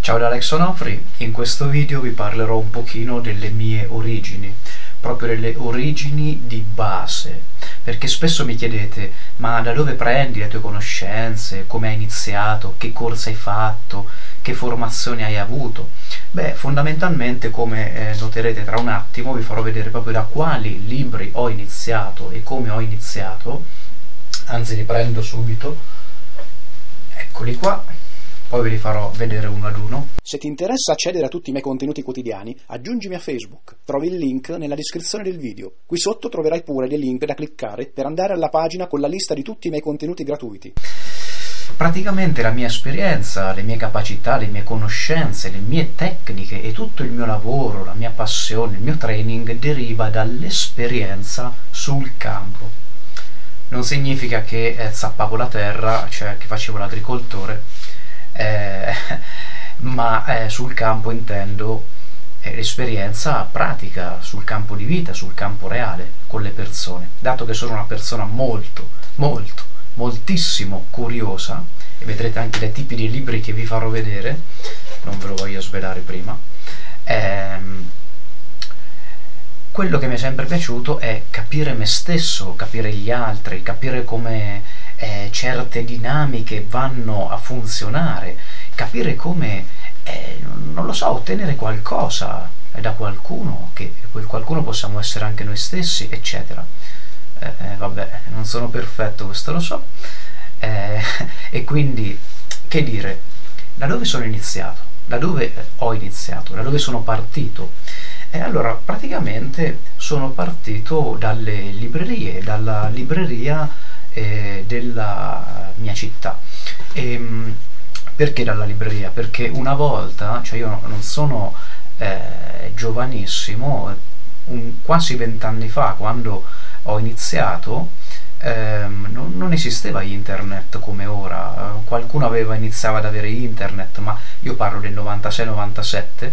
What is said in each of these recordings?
Ciao da Alex Onofri, in questo video vi parlerò un pochino delle mie origini, proprio delle origini di base, perché spesso mi chiedete ma da dove prendi le tue conoscenze, come hai iniziato, che corso hai fatto, che formazione hai avuto? Beh, fondamentalmente come noterete tra un attimo vi farò vedere proprio da quali libri ho iniziato e come ho iniziato, anzi li prendo subito, eccoli qua. Poi ve li farò vedere uno ad uno. Se ti interessa accedere a tutti i miei contenuti quotidiani, aggiungimi a Facebook. Trovi il link nella descrizione del video. Qui sotto troverai pure dei link da cliccare per andare alla pagina con la lista di tutti i miei contenuti gratuiti. Praticamente la mia esperienza, le mie capacità, le mie conoscenze, le mie tecniche e tutto il mio lavoro, la mia passione, il mio training deriva dall'esperienza sul campo. Non significa che zappavo la terra, cioè che facevo l'agricoltore, ma sul campo intendo l'esperienza pratica, sul campo di vita, sul campo reale, con le persone. Dato che sono una persona moltissimo curiosa, e vedrete anche dai tipi di libri che vi farò vedere, non ve lo voglio svelare prima, quello che mi è sempre piaciuto è capire me stesso, capire gli altri, capire come certe dinamiche vanno a funzionare, capire come, non lo so, ottenere qualcosa da qualcuno, che quel qualcuno possiamo essere anche noi stessi, eccetera. Vabbè, non sono perfetto, questo lo so, e quindi, che dire, da dove sono iniziato? Da dove ho iniziato? Da dove sono partito? Allora, praticamente sono partito dalle librerie, dalla libreria della mia città. Perché dalla libreria? Perché una volta, cioè io non sono giovanissimo, quasi 20 anni fa, quando ho iniziato, non esisteva internet come ora. Qualcuno iniziava ad avere internet, ma io parlo del 96-97,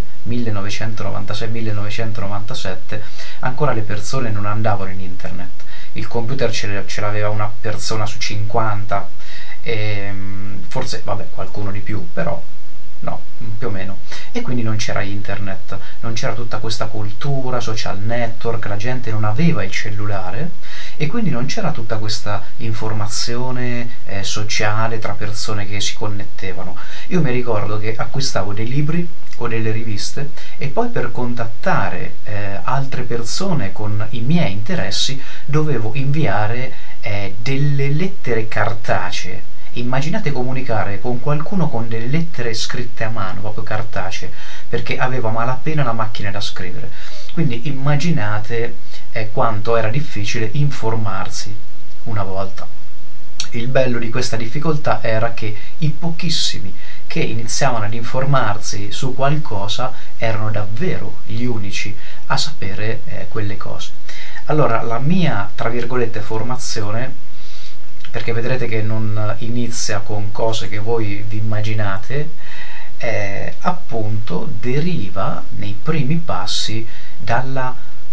1996-1997, ancora le persone non andavano in internet. Il computer ce l'aveva una persona su 50, forse, vabbè, qualcuno di più, però no, più o meno. E quindi non c'era internet, non c'era tutta questa cultura, social network, la gente non aveva il cellulare e quindi non c'era tutta questa informazione sociale tra persone che si connettevano. Io mi ricordo che acquistavo dei libri o delle riviste e poi per contattare altre persone con i miei interessi dovevo inviare delle lettere cartacee. Immaginate comunicare con qualcuno con delle lettere scritte a mano, proprio cartacee, perché avevo a malapena la macchina da scrivere. Quindi immaginate quanto era difficile informarsi una volta. Il bello di questa difficoltà era che i pochissimi che iniziavano ad informarsi su qualcosa erano davvero gli unici a sapere quelle cose. Allora la mia, tra virgolette, formazione, perché vedrete che non inizia con cose che voi vi immaginate, appunto deriva nei primi passi dalla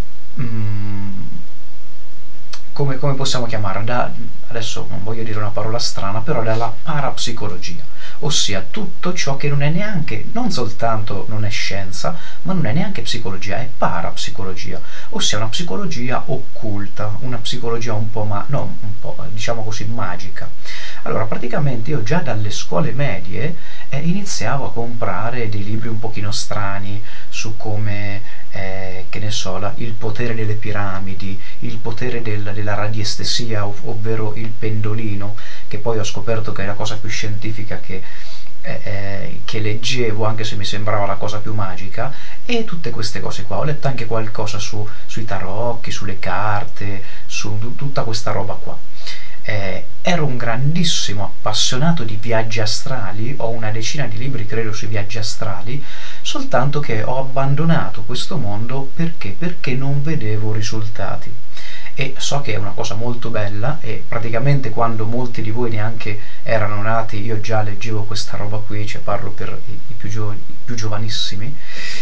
come possiamo chiamarla? Adesso non voglio dire una parola strana, però dalla parapsicologia, ossia tutto ciò che non è neanche, non soltanto non è scienza, ma non è neanche psicologia, è parapsicologia, ossia una psicologia occulta, una psicologia un po', diciamo così, magica. Allora, praticamente io già dalle scuole medie iniziavo a comprare dei libri un pochino strani su come, che ne so, il potere delle piramidi, il potere della radiestesia, ovvero il pendolino, che poi ho scoperto che è la cosa più scientifica che leggevo, anche se mi sembrava la cosa più magica, e tutte queste cose qua. Ho letto anche qualcosa sui tarocchi, sulle carte, su tutta questa roba qua. Ero un grandissimo appassionato di viaggi astrali, ho una decina di libri credo sui viaggi astrali, soltanto che ho abbandonato questo mondo perché non vedevo risultati. E so che è una cosa molto bella e praticamente quando molti di voi neanche erano nati io già leggevo questa roba qui, cioè parlo per i più giovanissimi,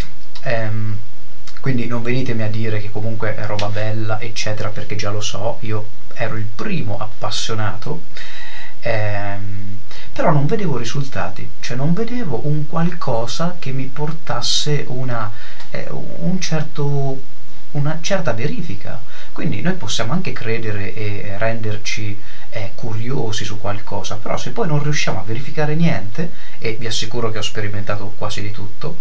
quindi non venitemi a dire che comunque è roba bella eccetera, perché già lo so, io ero il primo appassionato, però non vedevo risultati, cioè non vedevo un qualcosa che mi portasse una certa verifica. Quindi noi possiamo anche credere e renderci curiosi su qualcosa, però se poi non riusciamo a verificare niente, e vi assicuro che ho sperimentato quasi di tutto,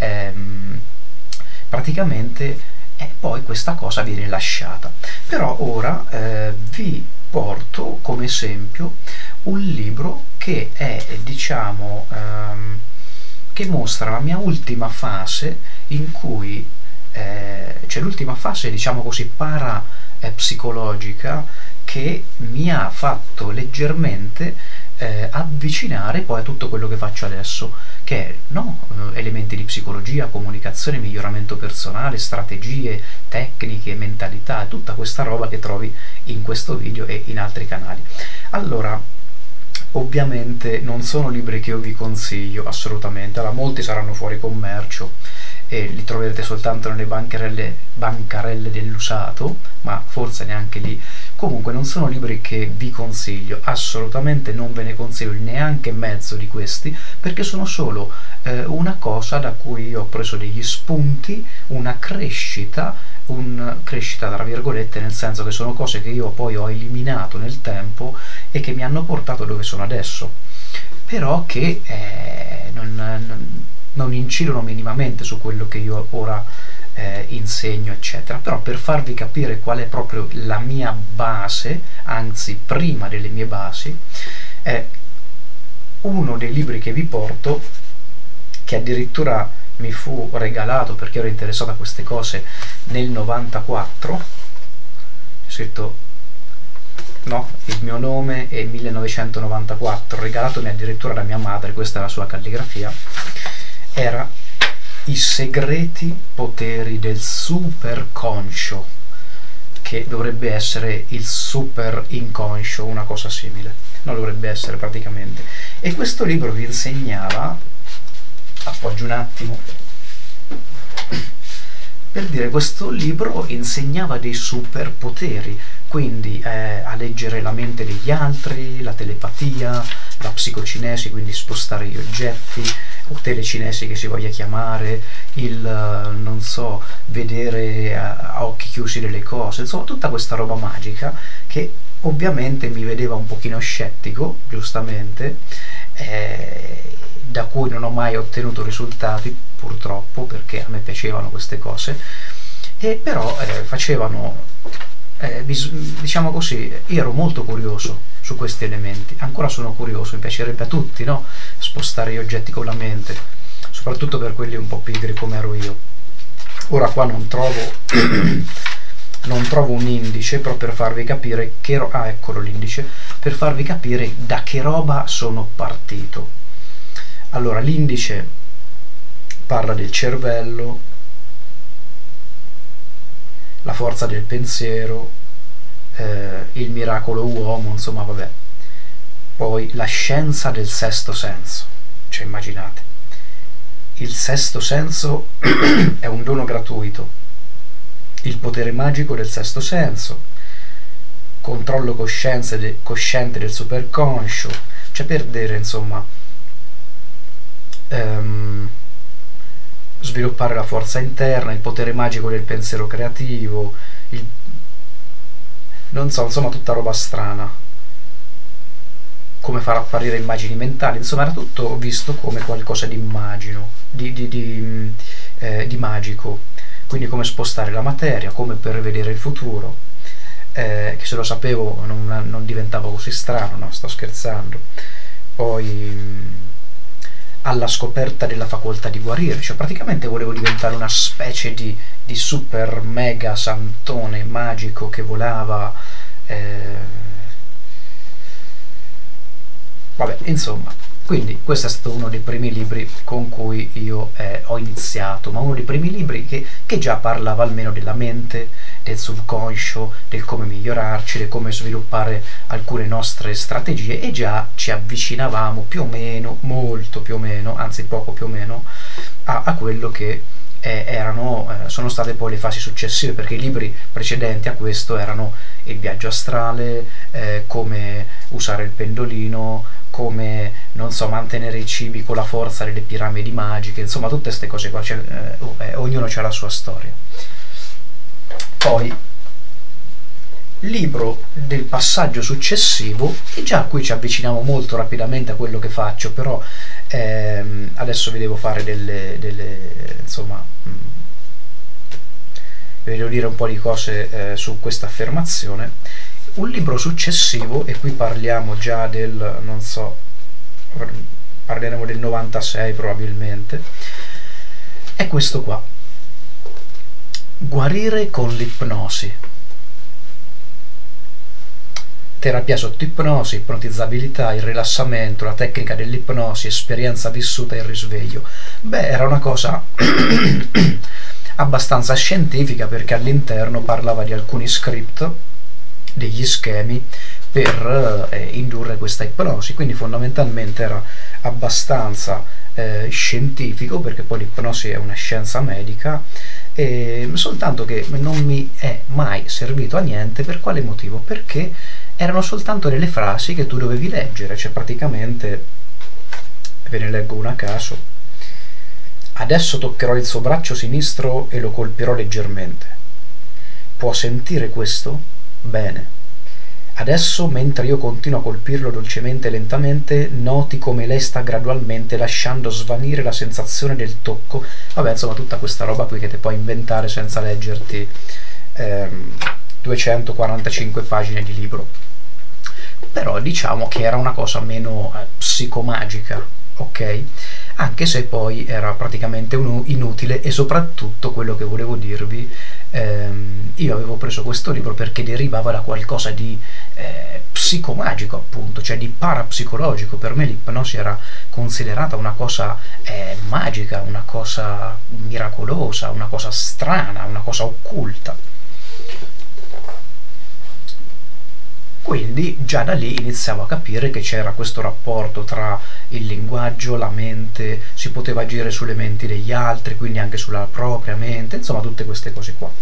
praticamente poi questa cosa viene lasciata. Però ora vi porto come esempio un libro che è, diciamo, che mostra la mia ultima fase, in cui cioè l'ultima fase, diciamo così, psicologica, che mi ha fatto leggermente avvicinare poi a tutto quello che faccio adesso, che è, no, elementi di psicologia, comunicazione, miglioramento personale, strategie, tecniche, mentalità, tutta questa roba che trovi in questo video e in altri canali. Allora, ovviamente non sono libri che io vi consiglio assolutamente. Allora, molti saranno fuori commercio e li troverete soltanto nelle bancarelle dell'usato, ma forse neanche lì. Comunque non sono libri che vi consiglio, assolutamente non ve ne consiglio neanche mezzo di questi, perché sono solo una cosa da cui io ho preso degli spunti, una crescita tra virgolette, nel senso che sono cose che io poi ho eliminato nel tempo e che mi hanno portato dove sono adesso, però che non incidono minimamente su quello che io ora insegno, eccetera. Però per farvi capire qual è proprio la mia base, anzi prima delle mie basi, è uno dei libri che vi porto, che addirittura mi fu regalato perché ero interessato a queste cose nel 94, c'è scritto, no, il mio nome è 1994, regalatomi addirittura da mia madre, questa è la sua calligrafia. Era I segreti poteri del superconscio, che dovrebbe essere il super inconscio, una cosa simile, non dovrebbe essere praticamente. E questo libro vi insegnava, appoggio un attimo, per dire, questo libro insegnava dei superpoteri, quindi a leggere la mente degli altri, la telepatia, la psicocinesi, quindi spostare gli oggetti, o telecinesi che si voglia chiamare, non so, vedere a occhi chiusi delle cose, insomma tutta questa roba magica che ovviamente mi vedeva un pochino scettico, giustamente, da cui non ho mai ottenuto risultati, purtroppo, perché a me piacevano queste cose, e però facevano, diciamo così, io ero molto curioso su questi elementi, ancora sono curioso, mi piacerebbe a tutti, no? Spostare gli oggetti con la mente, soprattutto per quelli un po' pigri come ero io. Ora qua non trovo un indice, però per farvi capire che eccolo l'indice, per farvi capire da che roba sono partito. Allora, l'indice parla del cervello, la forza del pensiero, il miracolo uomo, insomma vabbè. Poi la scienza del sesto senso, cioè immaginate, il sesto senso è un dono gratuito, il potere magico del sesto senso, controllo cosciente del superconscio, cioè per dire, insomma, sviluppare la forza interna, il potere magico del pensiero creativo, non so, insomma tutta roba strana, come far apparire immagini mentali, insomma era tutto visto come qualcosa di di magico, quindi come spostare la materia, come prevedere il futuro, che se lo sapevo non diventava così strano, no, sto scherzando. Poi alla scoperta della facoltà di guarire, cioè praticamente volevo diventare una specie di super mega santone magico che volava, vabbè, insomma, quindi questo è stato uno dei primi libri con cui io ho iniziato, ma uno dei primi libri che già parlava almeno della mente, del subconscio, del come migliorarci, del come sviluppare alcune nostre strategie, e già ci avvicinavamo più o meno, molto più o meno, anzi poco più o meno, a quello che sono state poi le fasi successive, perché i libri precedenti a questo erano il viaggio astrale, come usare il pendolino, come, non so, mantenere i cibi con la forza delle piramidi magiche, insomma tutte queste cose qua, cioè, ognuno ha la sua storia. Poi libro del passaggio successivo, e già qui ci avviciniamo molto rapidamente a quello che faccio, però adesso vi devo fare insomma, vi devo dire un po' di cose su questa affermazione. Un libro successivo, e qui parliamo già del, non so, parleremo del 96 probabilmente, è questo qua: Guarire con l'ipnosi. Terapia sotto ipnosi, ipnotizzabilità, il rilassamento, la tecnica dell'ipnosi, esperienza vissuta e il risveglio. Beh, era una cosa abbastanza scientifica, perché all'interno parlava di alcuni script, degli schemi per indurre questa ipnosi, quindi fondamentalmente era abbastanza scientifico, perché poi l'ipnosi è una scienza medica, soltanto che non mi è mai servito a niente. Per quale motivo? Perché erano soltanto delle frasi che tu dovevi leggere, cioè praticamente, ve ne leggo una a caso: adesso toccherò il suo braccio sinistro e lo colpirò leggermente. Può sentire questo? Bene. Adesso, mentre io continuo a colpirlo dolcemente e lentamente, noti come lei sta gradualmente lasciando svanire la sensazione del tocco. Vabbè, insomma, tutta questa roba qui che te puoi inventare senza leggerti 245 pagine di libro. Però diciamo che era una cosa meno psicomagica, ok? Anche se poi era praticamente inutile, e soprattutto quello che volevo dirvi, io avevo preso questo libro perché derivava da qualcosa di psicomagico, appunto, cioè di parapsicologico. Per me l'ipnosi era considerata una cosa magica, una cosa miracolosa, una cosa strana, una cosa occulta. Quindi già da lì iniziavo a capire che c'era questo rapporto tra il linguaggio, la mente, si poteva agire sulle menti degli altri, quindi anche sulla propria mente, insomma tutte queste cose qua.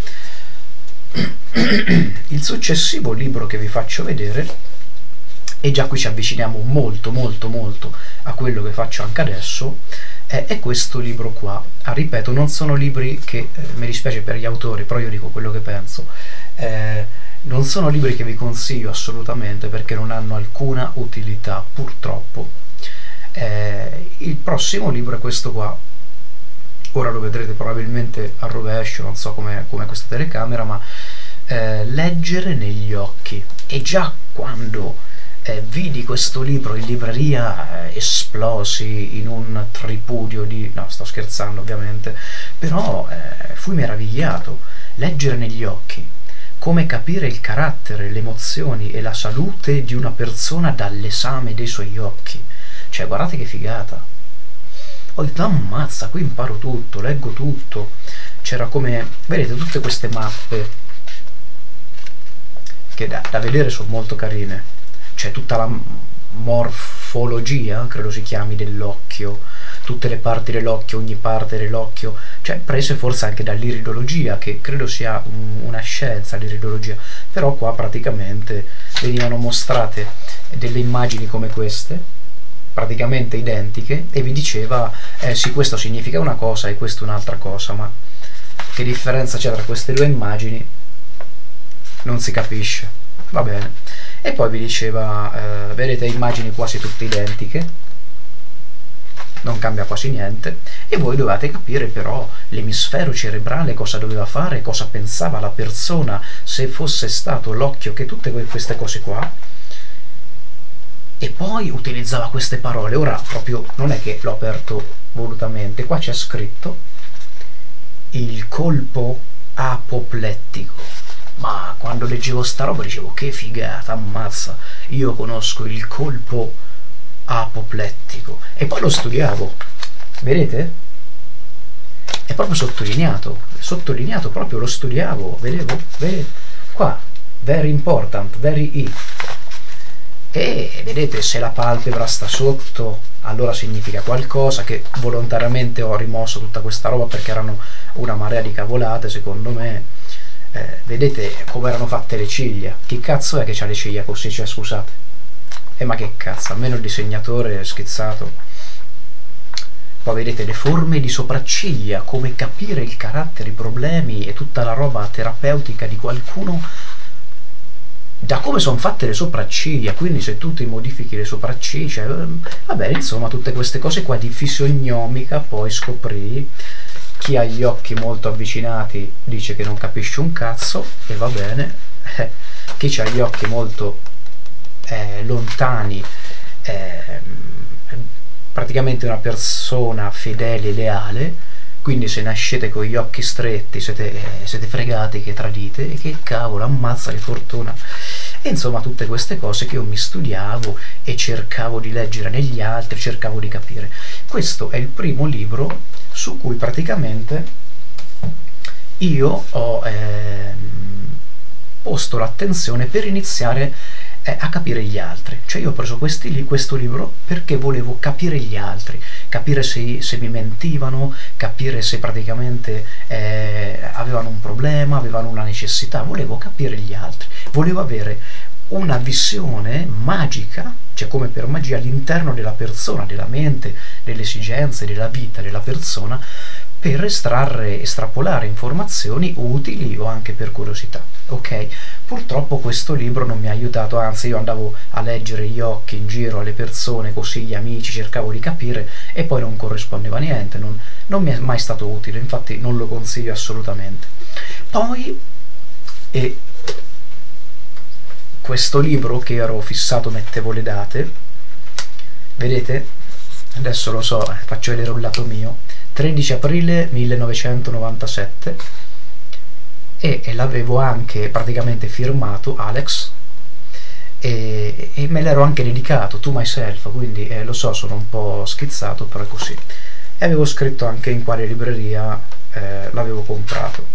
Il successivo libro che vi faccio vedere, e già qui ci avviciniamo molto molto molto a quello che faccio anche adesso, è questo libro qua. Ripeto, non sono libri che, mi dispiace per gli autori, però io dico quello che penso, non sono libri che vi consiglio assolutamente, perché non hanno alcuna utilità, purtroppo. Il prossimo libro è questo qua. Ora lo vedrete probabilmente a rovescio, non so come questa telecamera, ma Leggere negli occhi. E già quando vidi questo libro in libreria esplosi in un tripudio di... no, sto scherzando ovviamente, però fui meravigliato. Leggere negli occhi: come capire il carattere, le emozioni e la salute di una persona dall'esame dei suoi occhi. Cioè, guardate che figata. Ho detto, ammazza, qui imparo tutto, leggo tutto. C'era, come vedete, tutte queste mappe che da vedere sono molto carine. C'è tutta la morfologia, credo si chiami, dell'occhio, tutte le parti dell'occhio, ogni parte dell'occhio, cioè prese forse anche dall'iridologia, che credo sia una scienza, l'iridologia. Però qua praticamente venivano mostrate delle immagini come queste, praticamente identiche, e vi diceva sì, questo significa una cosa e questo un'altra cosa, ma che differenza c'è tra queste due immagini non si capisce. Va bene. E poi vi diceva, vedete, immagini quasi tutte identiche, non cambia quasi niente, e voi dovete capire però l'emisfero cerebrale cosa doveva fare, cosa pensava la persona se fosse stato l'occhio, che tutte queste cose qua. E poi utilizzava queste parole. Ora proprio non è che l'ho aperto volutamente, qua c'è scritto il colpo apoplettico. Ma quando leggevo sta roba dicevo, che figata, ammazza, io conosco il colpo apoplettico. E poi lo studiavo, vedete? È proprio sottolineato proprio, lo studiavo, vedevo, vedete? Qua, very important, very I. E vedete, se la palpebra sta sotto, allora significa qualcosa, che volontariamente ho rimosso tutta questa roba perché erano una marea di cavolate, secondo me. Vedete come erano fatte le ciglia? Chi cazzo è che ha le ciglia così? Cioè, scusate, Ma che cazzo, almeno il disegnatore è schizzato. Poi vedete le forme di sopracciglia, come capire il carattere, i problemi e tutta la roba terapeutica di qualcuno, da come sono fatte le sopracciglia. Quindi se tu ti modifichi le sopracciglia, vabbè, insomma, tutte queste cose qua di fisionomica. Poi scoprì, chi ha gli occhi molto avvicinati dice che non capisce un cazzo, e va bene. Chi ha gli occhi molto lontani, praticamente una persona fedele e leale. Quindi se nascete con gli occhi stretti siete fregati che tradite, e che cavolo, ammazza che fortuna. E insomma, tutte queste cose che io mi studiavo e cercavo di leggere negli altri, cercavo di capire. Questo è il primo libro su cui praticamente io ho posto l'attenzione per iniziare a capire gli altri. Cioè io ho preso questo libro perché volevo capire gli altri, capire se mi mentivano, capire se praticamente avevano un problema, avevano una necessità. Volevo capire gli altri, volevo avere una visione magica, cioè come per magia, all'interno della persona, della mente, delle esigenze, della vita della persona, per estrapolare informazioni utili o anche per curiosità. Ok? Purtroppo questo libro non mi ha aiutato, anzi io andavo a leggere gli occhi in giro alle persone, così, gli amici, cercavo di capire, e poi non corrispondeva niente, non mi è mai stato utile, infatti non lo consiglio assolutamente. Poi questo libro che ero fissato, mettevo le date, vedete? Adesso lo so, faccio vedere un lato mio. 13 aprile 1997, e l'avevo anche praticamente firmato Alex, e me l'ero anche dedicato, to myself, quindi lo so, sono un po' schizzato, però è così. E avevo scritto anche in quale libreria l'avevo comprato.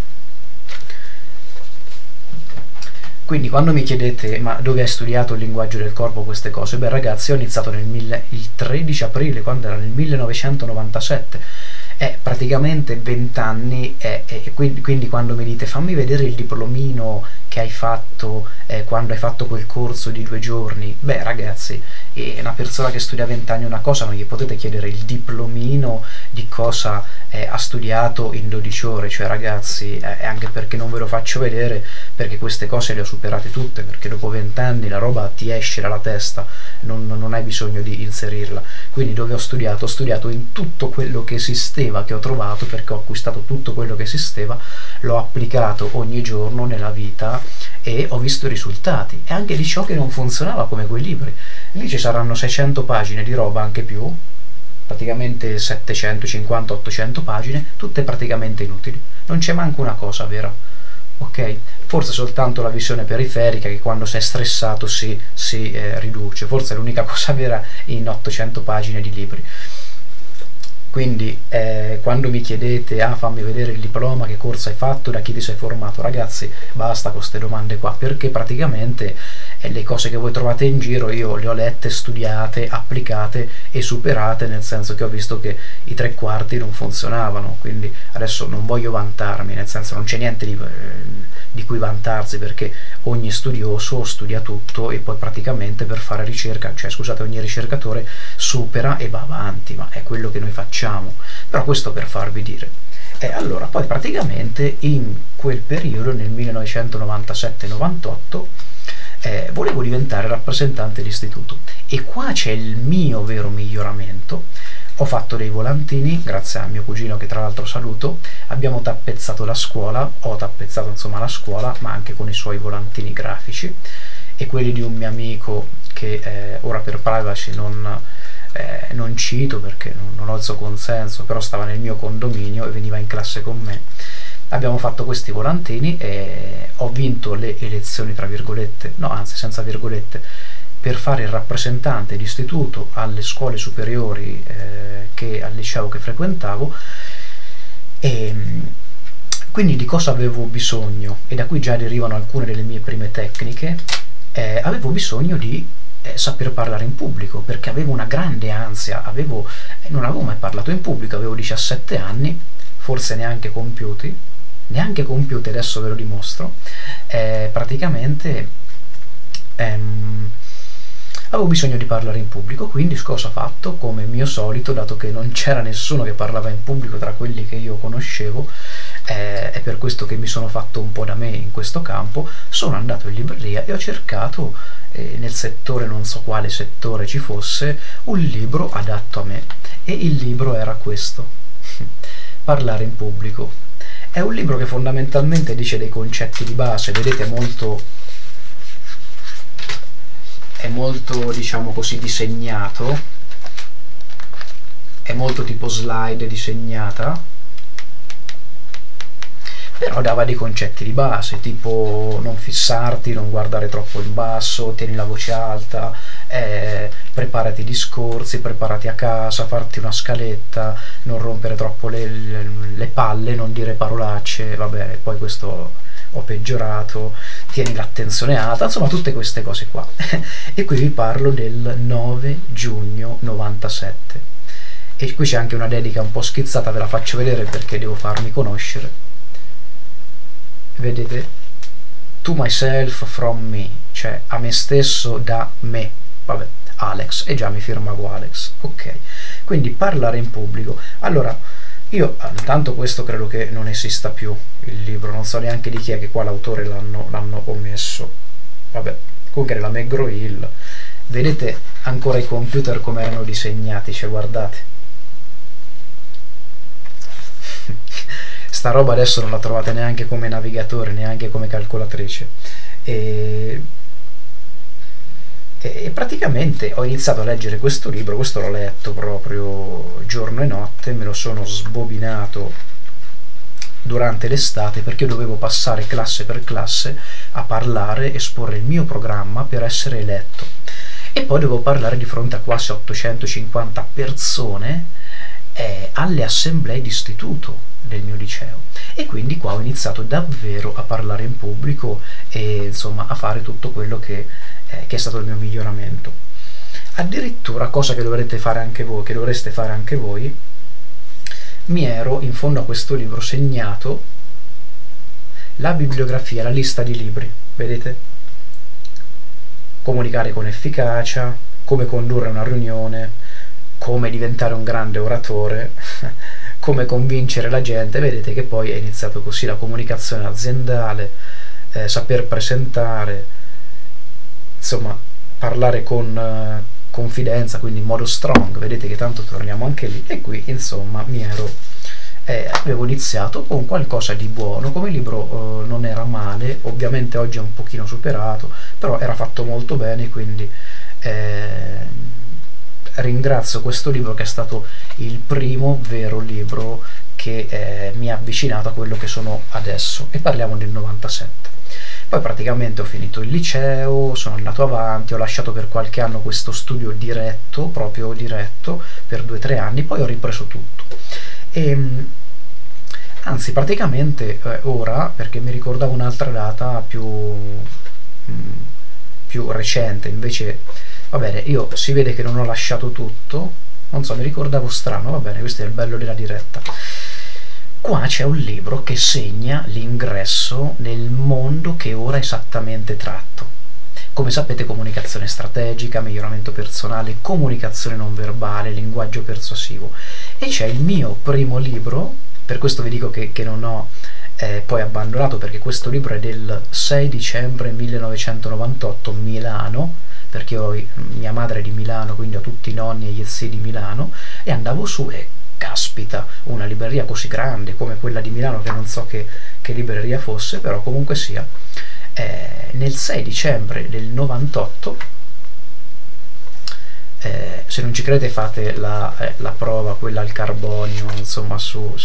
Quindi quando mi chiedete ma dove hai studiato il linguaggio del corpo, queste cose, beh ragazzi, ho iniziato il 13 aprile, quando era nel 1997, praticamente 20 anni, e quindi quando mi dite fammi vedere il diplomino che hai fatto quando hai fatto quel corso di 2 giorni, beh ragazzi, una persona che studia 20 anni una cosa, non gli potete chiedere il diplomino di cosa ha studiato in 12 ore, cioè ragazzi, anche perché non ve lo faccio vedere, perché queste cose le ho superate tutte, perché dopo 20 anni la roba ti esce dalla testa, non hai bisogno di inserirla. Quindi dove ho studiato in tutto quello che esisteva, che ho trovato, perché ho acquistato tutto quello che esisteva, l'ho applicato ogni giorno nella vita e ho visto i risultati, e anche di ciò che non funzionava, come quei libri. Lì ci saranno 600 pagine di roba, anche più, praticamente 750-800 pagine, tutte praticamente inutili, non c'è manco una cosa vera, ok? Forse soltanto la visione periferica, che quando sei stressato si riduce, forse è l'unica cosa vera in 800 pagine di libri. Quindi quando mi chiedete fammi vedere il diploma, che corso hai fatto, da chi ti sei formato, ragazzi, basta con queste domande qua, perché praticamente le cose che voi trovate in giro io le ho lette, studiate, applicate e superate, nel senso che ho visto che i 3/4 non funzionavano. Quindi adesso non voglio vantarmi, nel senso non c'è niente di cui vantarsi, perché ogni studioso studia tutto e poi praticamente per fare ricerca, cioè scusate, ogni ricercatore supera e va avanti, ma è quello che noi facciamo. Però questo per farvi dire. Allora, poi praticamente in quel periodo, nel 1997-98, volevo diventare rappresentante d'istituto, e qua c'è il mio vero miglioramento. Ho fatto dei volantini, grazie a mio cugino che tra l'altro saluto, abbiamo tappezzato la scuola, ho tappezzato insomma la scuola, ma anche con i suoi volantini grafici, e quelli di un mio amico che ora per privacy non cito perché non ho il suo consenso, però stava nel mio condominio e veniva in classe con me. Abbiamo fatto questi volantini e ho vinto le elezioni, tra virgolette, no, anzi senza virgolette, per fare il rappresentante d'istituto alle scuole superiori al liceo che frequentavo. E quindi di cosa avevo bisogno? E da qui già derivano alcune delle mie prime tecniche. Avevo bisogno di saper parlare in pubblico, perché avevo una grande ansia, non avevo mai parlato in pubblico, avevo 17 anni, forse neanche compiuti, adesso ve lo dimostro. Praticamente avevo bisogno di parlare in pubblico, quindi cosa ho fatto? Come mio solito, dato che non c'era nessuno che parlava in pubblico tra quelli che io conoscevo, è per questo che mi sono fatto un po' da me in questo campo, sono andato in libreria e ho cercato nel settore, non so quale settore ci fosse, un libro adatto a me, e il libro era questo, Parlare in pubblico. È un libro che fondamentalmente dice dei concetti di base, vedete, è molto, diciamo così, disegnato, è molto tipo slide disegnata, però dava dei concetti di base, tipo non fissarti, non guardare troppo in basso, tieni la voce alta, preparati i discorsi, preparati a casa, farti una scaletta, non rompere troppo le palle, non dire parolacce, vabbè, poi questo ho peggiorato, tieni l'attenzione alta, insomma tutte queste cose qua. E qui vi parlo del 9 giugno 97, e qui c'è anche una dedica un po' schizzata, ve la faccio vedere perché devo farmi conoscere. Vedete? To myself from me, cioè a me stesso da me, vabbè, Alex, e già mi firmavo Alex, ok. Quindi parlare in pubblico. Allora, io intanto questo credo che non esista più, il libro, non so neanche di chi è, che qua l'autore l'hanno omesso, vabbè, comunque la McGraw-Hill, vedete ancora i computer come erano disegnati, cioè guardate. Sta roba adesso non la trovate neanche come navigatore, neanche come calcolatrice, e praticamente ho iniziato a leggere questo libro, questo l'ho letto proprio giorno e notte, me lo sono sbobinato durante l'estate perché io dovevo passare classe per classe a parlare, esporre il mio programma per essere eletto, e poi dovevo parlare di fronte a quasi 850 persone alle assemblee d'istituto del mio liceo, e quindi qua ho iniziato davvero a parlare in pubblico e insomma a fare tutto quello che è stato il mio miglioramento. Addirittura, cosa che dovreste fare anche voi, mi ero in fondo a questo libro segnato la bibliografia, la lista di libri, vedete? Comunicare con efficacia, come condurre una riunione, come diventare un grande oratore, come convincere la gente. Vedete che poi è iniziato così la comunicazione aziendale, saper presentare, insomma parlare con confidenza, quindi in modo strong, vedete che tanto torniamo anche lì. E qui insomma avevo iniziato con qualcosa di buono, come libro non era male, ovviamente oggi è un pochino superato, però era fatto molto bene, quindi ringrazio questo libro che è stato il primo vero libro che mi ha avvicinato a quello che sono adesso, e parliamo del 97. Poi praticamente ho finito il liceo, sono andato avanti, ho lasciato per qualche anno questo studio diretto, proprio diretto, per 2 o 3 anni, poi ho ripreso tutto. Anzi, praticamente ora, perché mi ricordavo un'altra data più recente, invece va bene, io si vede che non ho lasciato tutto, non so, mi ricordavo strano, va bene, questo è il bello della diretta. Qua c'è un libro che segna l'ingresso nel mondo che ora esattamente tratto. Come sapete, comunicazione strategica, miglioramento personale, comunicazione non verbale, linguaggio persuasivo. E c'è il mio primo libro, per questo vi dico che non ho poi abbandonato, perché questo libro è del 6 dicembre 1998, Milano, perché mia madre è di Milano, quindi ho tutti i nonni e gli zii di Milano, e andavo su e caspita, una libreria così grande come quella di Milano, che non so che libreria fosse, però comunque sia, nel 6 dicembre del 98, se non ci credete fate la prova, quella al carbonio, insomma, su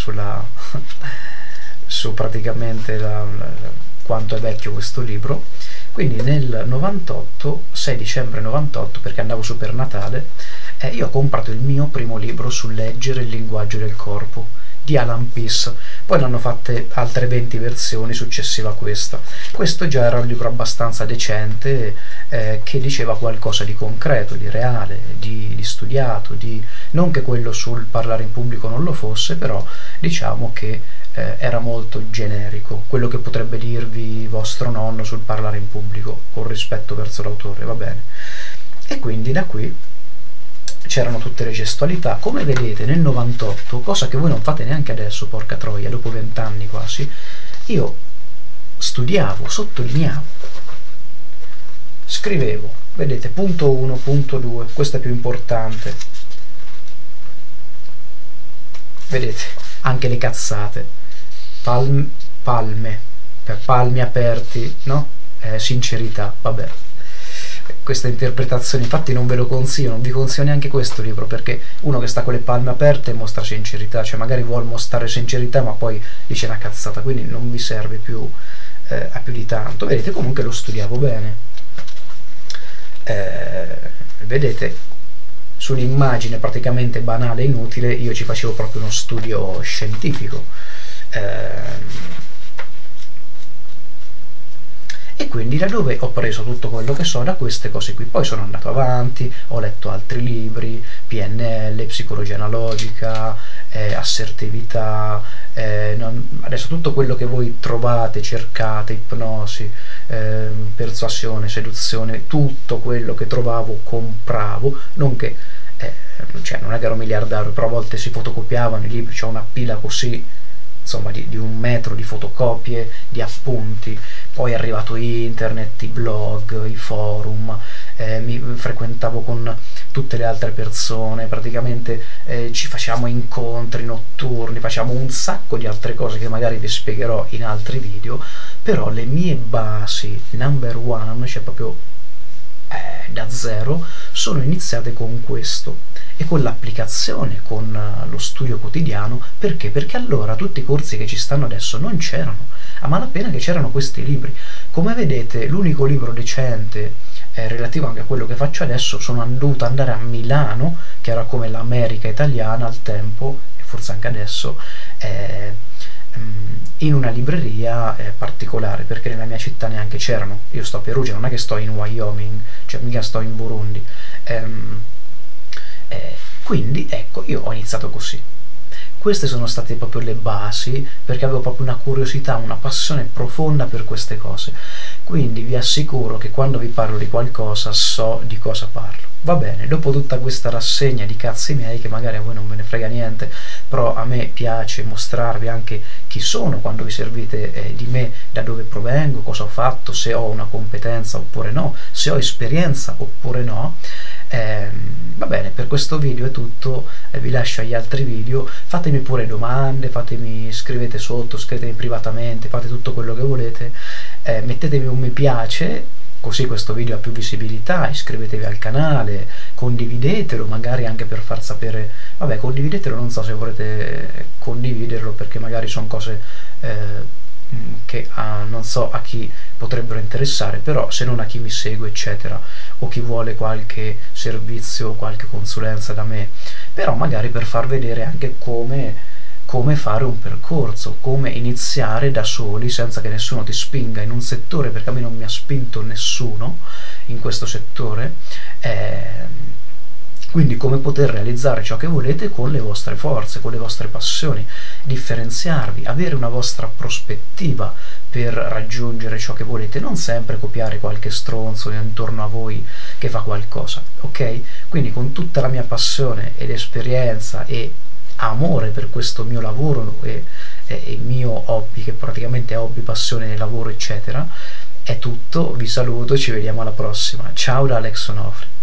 praticamente quanto è vecchio questo libro. Quindi nel 98, 6 dicembre 98, perché andavo su per Natale, io ho comprato il mio primo libro sul leggere il linguaggio del corpo di Alan Peace. Poi ne hanno fatte altre 20 versioni successive a questa. Questo già era un libro abbastanza decente, che diceva qualcosa di concreto, di reale, di studiato, non che quello sul parlare in pubblico non lo fosse, però diciamo che era molto generico, quello che potrebbe dirvi vostro nonno sul parlare in pubblico, con rispetto verso l'autore, va bene. E E quindi da qui c'erano tutte le gestualità. Come vedete nel 98, cosa che voi non fate neanche adesso, porca troia, dopo 20 anni quasi, io studiavo, sottolineavo, scrivevo, vedete, punto 1, punto 2, questo è più importante, vedete, anche le cazzate, palme, per palmi aperti, no? Sincerità, vabbè, questa interpretazione, infatti non ve lo consiglio, non vi consiglio neanche questo libro, perché uno che sta con le palme aperte mostra sincerità, cioè magari vuol mostrare sincerità ma poi dice una cazzata, quindi non vi serve più a più di tanto. Vedete, comunque lo studiavo bene, vedete, su un'immagine praticamente banale e inutile io ci facevo proprio uno studio scientifico, e quindi da dove ho preso tutto quello che so? Da queste cose qui. Poi sono andato avanti, ho letto altri libri, PNL, psicologia analogica, assertività, adesso tutto quello che voi trovate, cercate, ipnosi, persuasione, seduzione, tutto quello che trovavo compravo, non che cioè non è che ero miliardario, però a volte si fotocopiavano i libri, c'è una pila così, insomma, di 1 metro di fotocopie, di appunti. Poi è arrivato internet, i blog, i forum, mi frequentavo con tutte le altre persone, praticamente ci facciamo incontri notturni, facciamo un sacco di altre cose che magari vi spiegherò in altri video, però le mie basi number one, cioè proprio da zero, sono iniziate con questo e con l'applicazione, con lo studio quotidiano. Perché? Perché allora tutti i corsi che ci stanno adesso non c'erano, a malapena che c'erano questi libri. Come vedete, l'unico libro decente relativo anche a quello che faccio adesso, sono dovuto andare a Milano, che era come l'America italiana al tempo, e forse anche adesso, in una libreria particolare, perché nella mia città neanche c'erano. Io sto a Perugia, non è che sto in Wyoming, cioè mica sto in Burundi. Quindi ecco, io ho iniziato così. Queste sono state proprio le basi, perché avevo proprio una curiosità, una passione profonda per queste cose. Quindi vi assicuro che quando vi parlo di qualcosa so di cosa parlo. Va bene, dopo tutta questa rassegna di cazzi miei, che magari a voi non ve ne frega niente, però a me piace mostrarvi anche chi sono quando vi servite di me, da dove provengo, cosa ho fatto, se ho una competenza oppure no, se ho esperienza oppure no. Va bene, per questo video è tutto, vi lascio agli altri video, fatemi pure domande, scrivete sotto, scrivetemi privatamente, fate tutto quello che volete, mettetemi un mi piace, così questo video ha più visibilità, iscrivetevi al canale, condividetelo magari anche per far sapere, vabbè, condividetelo, non so se volete condividerlo perché magari sono cose che non so a chi potrebbero interessare, però se non a chi mi segue eccetera, o chi vuole qualche servizio, qualche consulenza da me, però magari per far vedere anche come fare un percorso, come iniziare da soli senza che nessuno ti spinga in un settore, perché a me non mi ha spinto nessuno in questo settore, quindi come poter realizzare ciò che volete con le vostre forze, con le vostre passioni, differenziarvi, avere una vostra prospettiva per raggiungere ciò che volete, non sempre copiare qualche stronzo intorno a voi che fa qualcosa, ok? Quindi con tutta la mia passione ed esperienza e amore per questo mio lavoro e il mio hobby, che praticamente è hobby, passione, lavoro eccetera, è tutto, vi saluto, ci vediamo alla prossima, ciao da Alex Onofre.